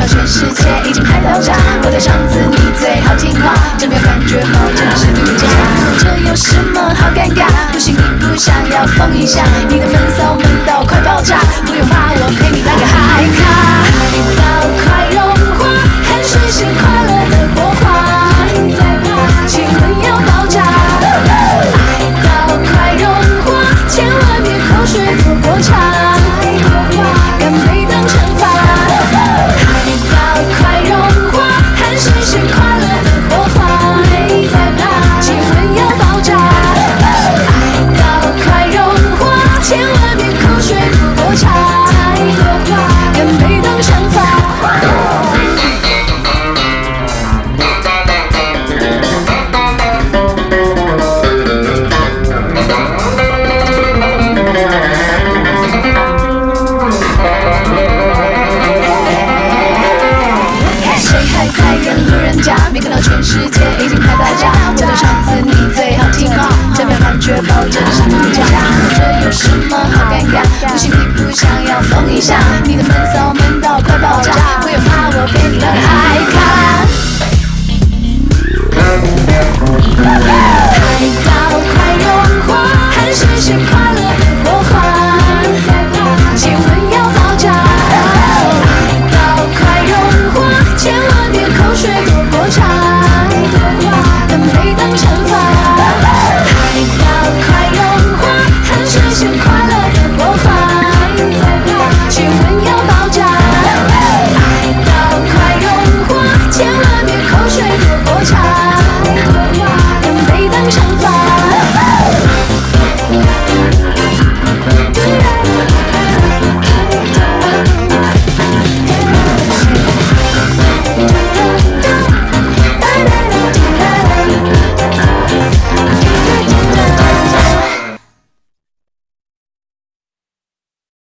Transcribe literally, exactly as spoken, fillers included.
到全世界已经嗨到炸，我的肠子你最好听话，这没有感觉吗？真的是独家，这有什么好尴尬？不行，你不想要疯一下，你的粉骚闷到快爆炸，不用怕，我陪你当个嗨咖，嗨到快融化，汗水是快乐的火花，再怕气温要爆炸，爱到快融化，千万别口水多过茶，干杯当惩罚，爱到快融化，汗水是快乐的火花，再怕气温要爆炸，爱到快融化，千万别口水多过茶，干杯当惩罚。没看到全世界已经嗨到炸，我的肠子你最好听话，这秒感觉保证是独家，这有什么好尴尬？不行，你不想要疯一下，你的闷骚闷到快爆炸，不用怕，我陪你当个嗨咖，嗨到快融化，汗水是快乐的火花，气温要爆炸，爱到快融化，千万别口水多过茶，